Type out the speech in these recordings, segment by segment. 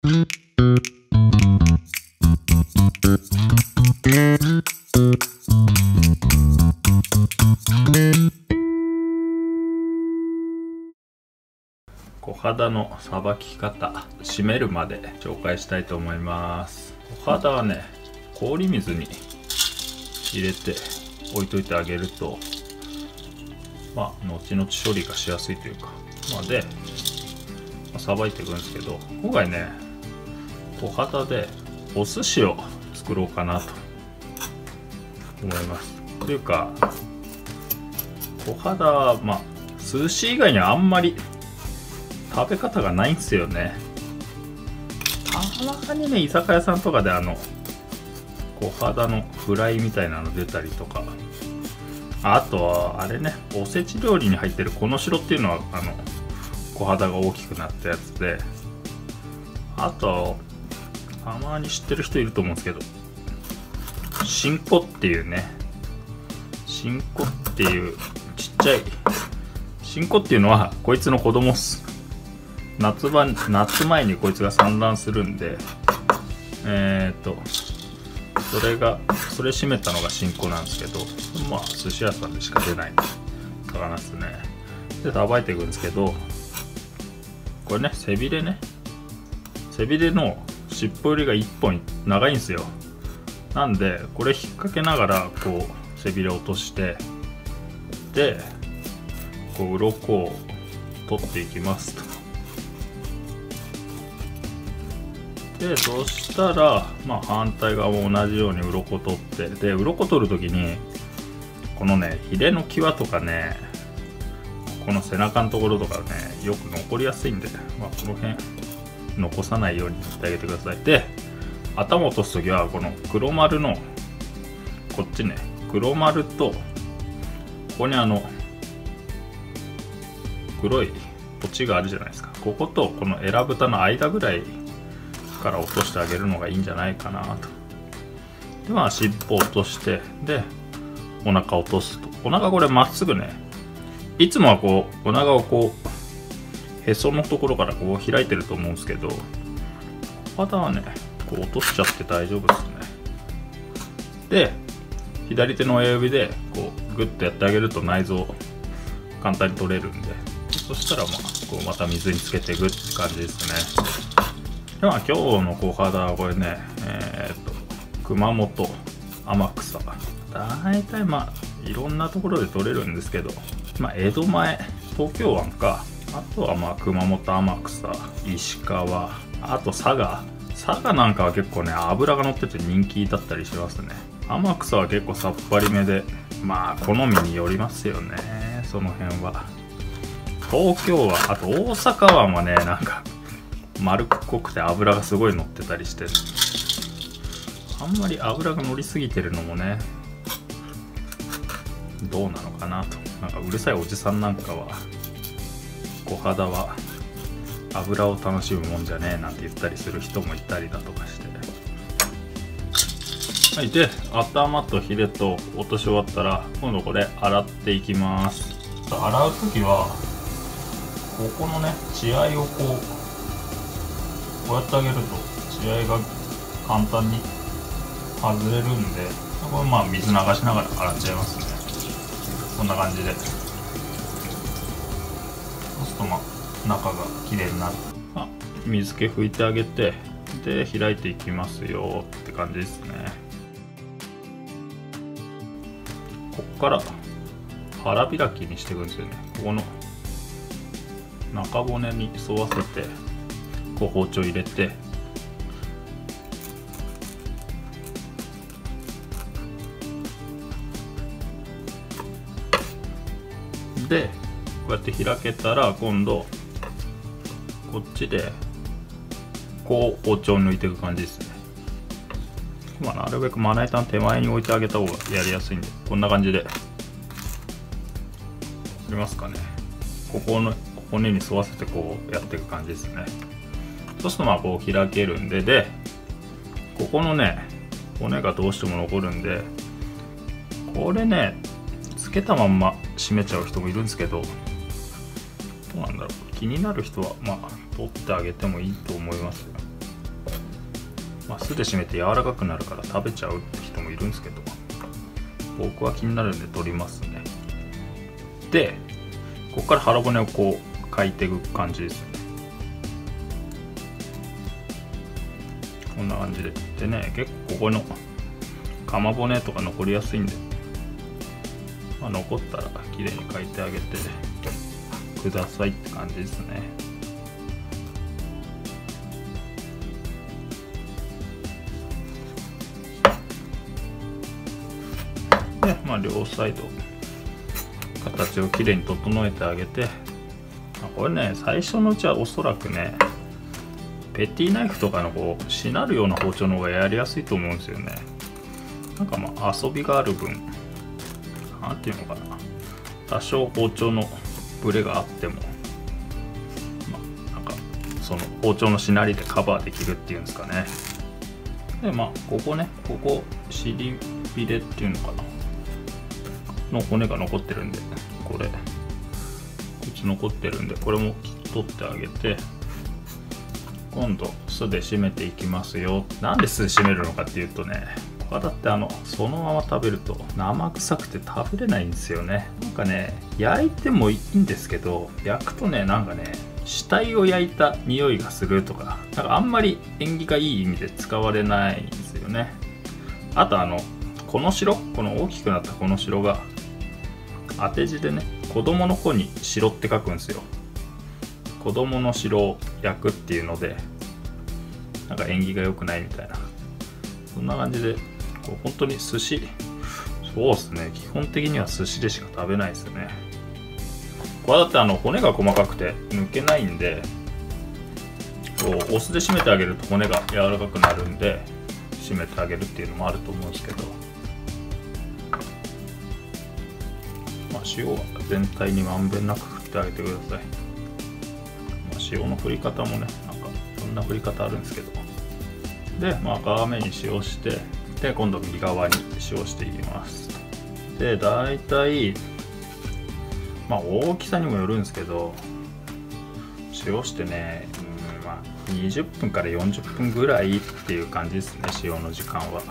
小肌のさばき方、締めるまで紹介したいと思います。小肌はね、氷水に入れて置いといてあげると、後々処理がしやすいというか、でさばいていくんですけど、今回ね、小肌でお寿司を作ろうかなと思います。というか、小肌は寿司以外にはあんまり食べ方がないんですよね。たまにね、居酒屋さんとかで小肌のフライみたいなの出たりとか、あとはあれね、おせち料理に入ってるこの白っていうのは小肌が大きくなったやつで、あとたまに知ってる人いると思うんですけど、しんこっていうね、しんこっていうちっちゃいしんこっていうのはこいつの子供っす。夏前にこいつが産卵するんで、それ締めたのがしんこなんですけど、寿司屋さんでしか出ない魚ですね。でさばいていくんですけど、これね、背びれの尻尾よりが1本長いんですよ。なんでこれ引っ掛けながらこう背びれを落として、でこう鱗を取っていきますと。でそしたら反対側も同じように鱗取って、で鱗取る時にこのね、ヒレの際とかね、この背中のところとかね、よく残りやすいんで、この辺残さないようにしてあげてください。で頭を落とす時はこの黒丸のこっちね、黒丸とここに黒いポチがあるじゃないですか。こことこのえらぶたの間ぐらいから落としてあげるのがいいんじゃないかなと。で尻尾を落として、でお腹を落とすと、お腹これまっすぐね、いつもはこうお腹をこうへそのところからこう開いてると思うんですけど、小肌はねこう落としちゃって大丈夫ですね。で左手の親指でこうグッとやってあげると内臓簡単に取れるんで、そしたらこうまた水につけていくって感じですね。で今日の小肌はこれね、熊本天草、大体いろんなところで取れるんですけど、江戸前東京湾か、あとは熊本天草、石川、あと佐賀なんかは結構ね脂が乗ってて人気だったりしますね。天草は結構さっぱりめで、好みによりますよね、その辺は。東京湾、あと大阪湾はね、なんか丸っこくて脂がすごい乗ってたりして、あんまり脂が乗りすぎてるのもねどうなのかなと。なんかうるさいおじさんなんかは小肌は油を楽しむもんじゃねえなんて言ったりする人もいたりだとかして、はい。で頭とヒレと落とし終わったら、今度これ洗っていきます。洗う時はここのね血合いをこうやってあげると血合いが簡単に外れるんで、これ水流しながら洗っちゃいますね。こんな感じで。そうすると中がきれいになる。水気拭いてあげて、で開いていきますよって感じですね。ここから腹開きにしていくんですよね。ここの中骨に沿わせてこう包丁入れて、でこうやって開けたら、今度こっちでこう包丁を抜いていく感じですね。なるべくまな板の手前に置いてあげた方がやりやすいんで、こんな感じで。ありますかね。ここの骨に沿わせてこうやっていく感じですね。そうするとこう開けるんで、でここのね骨がどうしても残るんで、これねつけたまんま閉めちゃう人もいるんですけど、どうなんだろう、気になる人は取ってあげてもいいと思いますよ。 酢で締めて柔らかくなるから食べちゃうって人もいるんですけど、僕は気になるんで取りますね。でここから腹骨をこうかいていく感じですね。こんな感じで。でね、結構ここの釜骨とか残りやすいんで、残ったらきれいにかいてあげてくださいって感じですね。で、両サイド形をきれいに整えてあげて、これね、最初のうちはおそらくね、ペティナイフとかのこうしなるような包丁の方がやりやすいと思うんですよね。なんか遊びがある分、なんていうのかな、多少包丁のブレがあっても、なんかその包丁のしなりでカバーできるっていうんですかね。でここね、ここ尻びれっていうのかなの骨が残ってるんで、こいつ残ってるんで、これも取ってあげて、今度酢で締めていきますよ。なんで酢で締めるのかっていうとね、これだってそのまま食べると生臭くて食べれないんですよね。なんかね、焼いてもいいんですけど、焼くとね、なんかね、死体を焼いた匂いがするとか、なんかあんまり縁起がいい意味で使われないんですよね。あとこの白、この大きくなったこの白が当て字でね、子供の子に白って書くんですよ。子供の白を焼くっていうので、なんか縁起が良くないみたいな、そんな感じで、本当に寿司、そうですね、基本的には寿司でしか食べないですよね。これだって骨が細かくて抜けないんで、お酢で締めてあげると骨が柔らかくなるんで、締めてあげるっていうのもあると思うんですけど、塩は全体にまんべんなく振ってあげてください。塩の振り方もね、なんかいろんな振り方あるんですけど、で皮目に塩して、で今度右側に塩していきます。で大体大きさにもよるんですけど、塩してね、20分から40分ぐらいっていう感じですね、塩の時間は。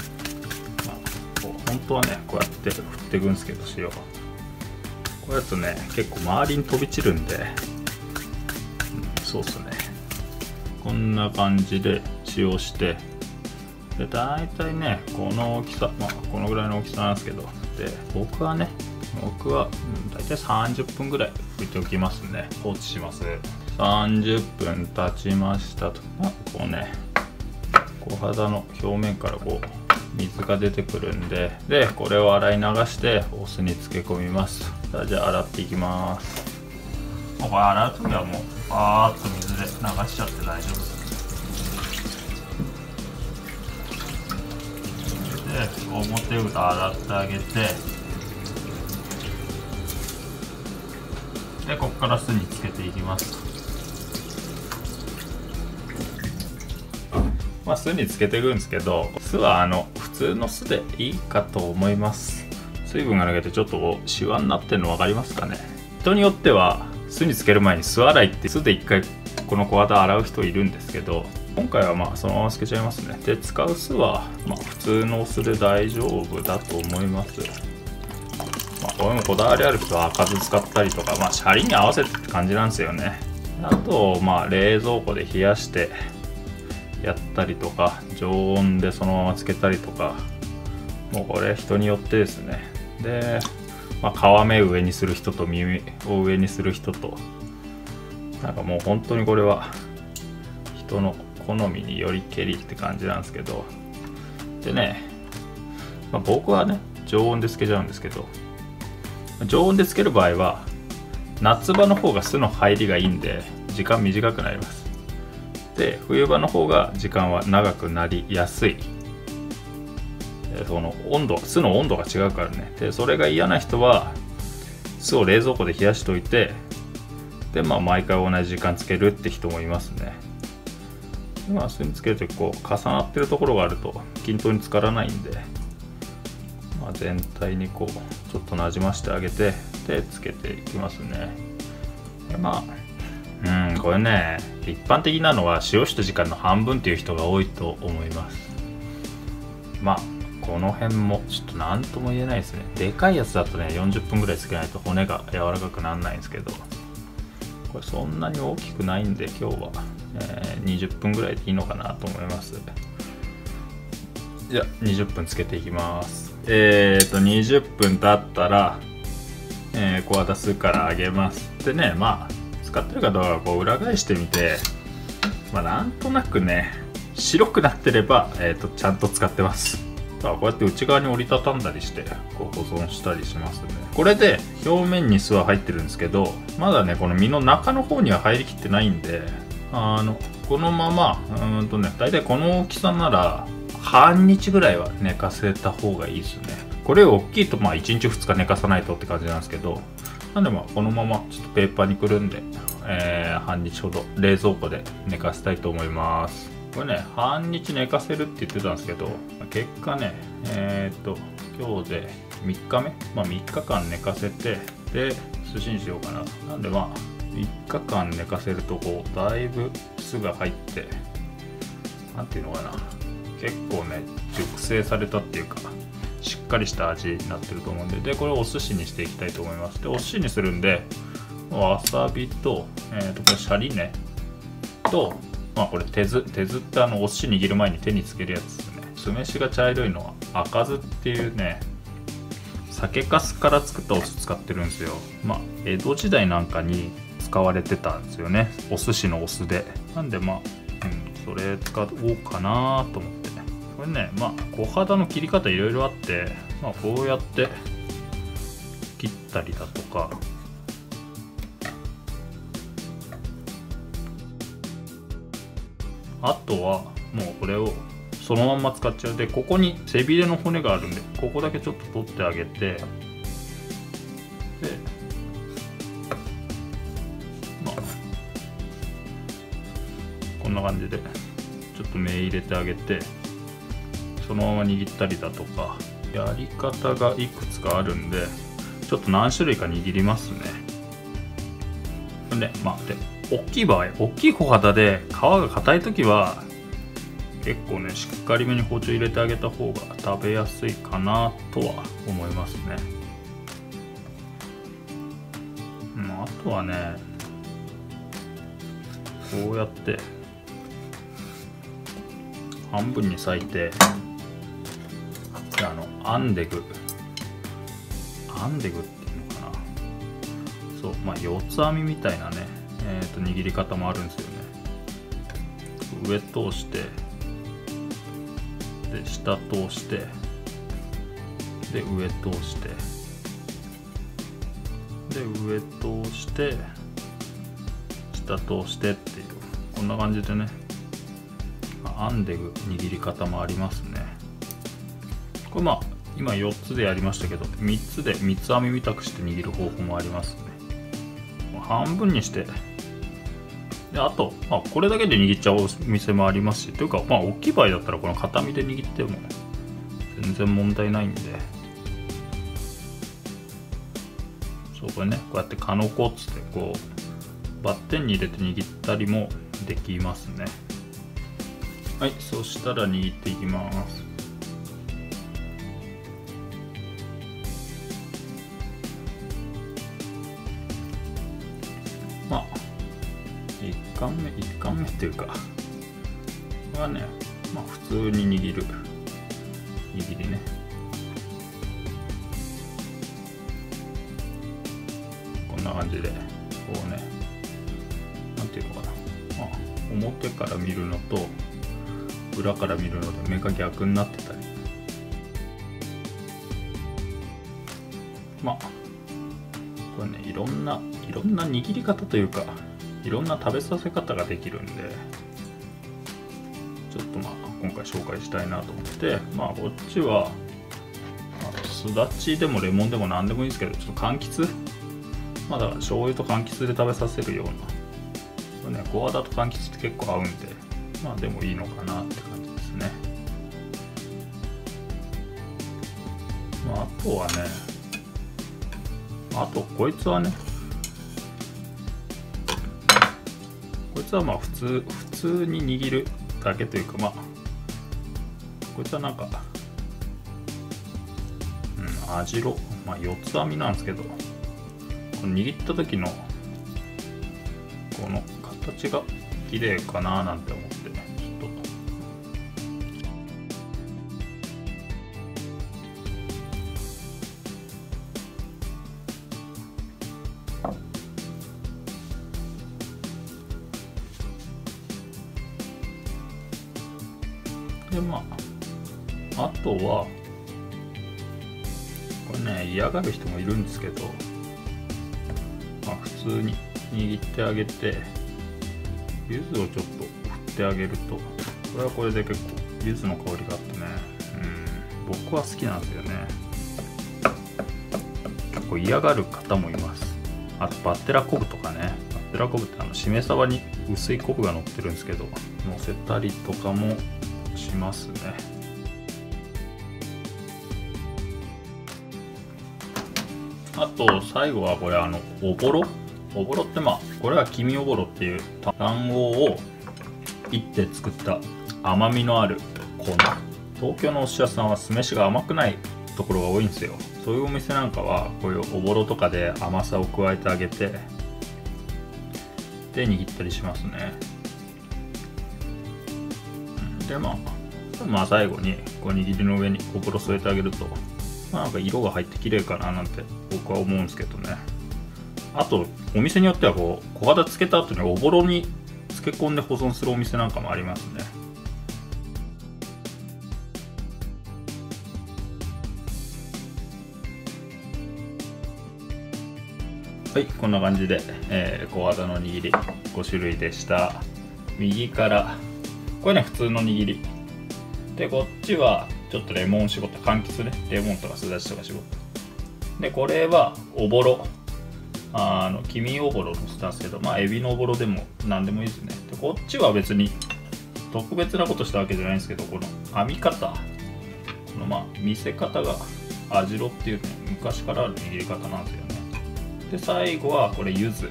本当はね、こうやって振っていくんですけど、塩こうやるとね、結構周りに飛び散るんで、そうっすね、こんな感じで塩して、で大体ね、この大きさ、このぐらいの大きさなんですけど、で僕は大体30分ぐらい拭いておきますね。放置します。30分経ちましたと。こうね、小肌の表面からこう水が出てくるんで、これを洗い流してお酢に漬け込みます。じゃあ洗っていきます。これ洗うときはもうバーッと水で流しちゃって大丈夫です。で表裏洗ってあげて、でここから酢につけていきます。酢につけていくんですけど、酢は普通の酢でいいかと思います。水分が抜けてちょっとシワになってるの分かりますかね。人によっては酢につける前に酢洗いって酢で一回この小肌洗う人いるんですけど、今回はそのままつけちゃいますね。で使う酢は普通のお酢で大丈夫だと思います。これもこだわりある人は赤酢使ったりとか、シャリに合わせてって感じなんですよね。あと冷蔵庫で冷やしてやったりとか、常温でそのままつけたりとか、もうこれ人によってですね。で皮目上にする人と耳を上にする人と、なんかもう本当にこれは人の好みによりけりって感じなんですけど、でね、僕はね常温でつけちゃうんですけど、常温でつける場合は夏場の方が酢の入りがいいんで時間短くなります。で冬場の方が時間は長くなりやすい。その酢の温度が違うからね。でそれが嫌な人は酢を冷蔵庫で冷やしておいて、で毎回同じ時間つけるって人もいますね。酢につけるとき重なってるところがあると均等に浸からないんで、全体にちょっとなじましてあげて、でつけていきますね。でこれね、一般的なのは塩した時間の半分っていう人が多いと思います。まあこの辺もちょっと何とも言えないですね。でかいやつだとね40分ぐらいつけないと骨が柔らかくならないんですけど、これそんなに大きくないんで今日は、20分ぐらいでいいのかなと思います。じゃあ20分つけていきます。20分経ったら、小型数から上げます。でね、まあ使ってるかどうかこう裏返してみて、まあなんとなくね白くなってれば、ちゃんと使ってます。こうやって内側に折りたたんだりしてこう保存したりしますね。これで表面に巣は入ってるんですけど、まだねこの身の中の方には入りきってないんで、このまま大体この大きさなら半日ぐらいは寝かせた方がいいですね。これ大きいとまあ1日2日寝かさないとって感じなんですけど、なんでまあこのままちょっとペーパーにくるんで、半日ほど冷蔵庫で寝かせたいと思います。これね半日寝かせるって言ってたんですけど、結果ね今日で3日目、まあ3日間寝かせてで寿司にしようかな。なんでまあ3日間寝かせるとこうだいぶ酢が入って、なんていうのかな、結構ね熟成されたっていうかしっかりした味になってると思うんで、これをお寿司にしていきたいと思います。でお寿司にするんでわさびと、これシャリねと、まあこれ手酢ってお寿司握る前に手につけるやつですね。酢飯が茶色いのは赤酢っていうね酒粕から作ったお酢使ってるんですよ。まあ江戸時代なんかに使われてたんですよね、お寿司のお酢で。なんでまあ、それ使おうかなと思って。これねまあ小肌の切り方いろいろあって、まあ、こうやって切ったりだとか、あとはもうこれをそのまんま使っちゃう。でここに背びれの骨があるんでここだけちょっと取ってあげて、でまあこんな感じでちょっと目入れてあげて、そのまま握ったりだとかやり方がいくつかあるんで、ちょっと何種類か握りますね。でまあで大きい場合、大きい小肌で皮が硬い時は結構ねしっかりめに包丁入れてあげた方が食べやすいかなとは思いますね。あとはねこうやって半分に裂いて編んでぐっていうのかな、そうまあ四つ編みみたいなね握り方もあるんですよね。上通してで下通してで上通してで上通して下通してっていう、こんな感じでね編んでいく握り方もありますね。これまあ今4つでやりましたけど3つで三つ編みみたくして握る方法もありますね。半分にしてで、あと、まあ、これだけで握っちゃうお店もありますし、というかまあ大きい場合だったらこの片身で握っても全然問題ないんで、そうこれねこうやってカノコっつってこうバッテンに入れて握ったりもできますね。はい、そしたら握っていきます。まあ1貫目っていうかこれはねまあ普通に握る握りね、こんな感じでこうね、なんていうのかな、まあ表から見るのと裏から見るので目が逆になってたり、まあこれねいろんな握り方というかいろんな食べさせ方ができるんで、ちょっとまあ今回紹介したいなと思って、まあこっちはすだちでもレモンでも何でもいいんですけど、ちょっと柑橘、まあだから醤油と柑橘で食べさせるような、これねゴアダと柑橘って結構合うんで、まあでもいいのかなって感じですね。まああとはね、あとこいつはねつはまあ普通に握るだけというか、まあこいつはなんか網代、まあ四つ編みなんですけど、この握った時のこの形が綺麗かななんて思ってちょっと。でまああとはこれね、嫌がる人もいるんですけど、まあ、普通に握ってあげて柚子をちょっと振ってあげると、これはこれで結構柚子の香りがあってね、僕は好きなんですよね。結構嫌がる方もいます。あとバッテラ昆布とかね、バッテラ昆布ってしめ鯖に薄い昆布が乗ってるんですけど、乗せたりとかもしますね。あと最後はこれおぼろってまあこれは黄身おぼろっていう卵黄をいって作った甘みのある粉。東京のお寿司屋さんは酢飯が甘くないところが多いんですよ。そういうお店なんかはこういうおぼろとかで甘さを加えてあげてで握ったりしますね。でまあ最後にこう握りの上におぼろ添えてあげると、まあ、なんか色が入って綺麗かななんて僕は思うんですけどね。あとお店によってはこう小肌つけた後におぼろに漬け込んで保存するお店なんかもありますね。はい、こんな感じで、小肌の握り5種類でした。右からこれね普通の握りで、こっちはちょっとレモン絞った柑橘ね、レモンとかすだちとか絞ったで、これはおぼろ、黄身おぼろのせたんですけど、まあエビのおぼろでも何でもいいですね。でこっちは別に特別なことしたわけじゃないんですけど、この編み方、このまあ見せ方が網代っていうね、昔からある握り方なんですよね。で最後はこれ柚子振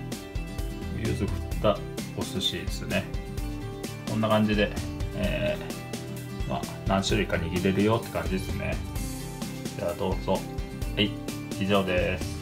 ったお寿司ですね。こんな感じで、まあ何種類か握れるよって感じですね。じゃあどうぞ。はい、以上です。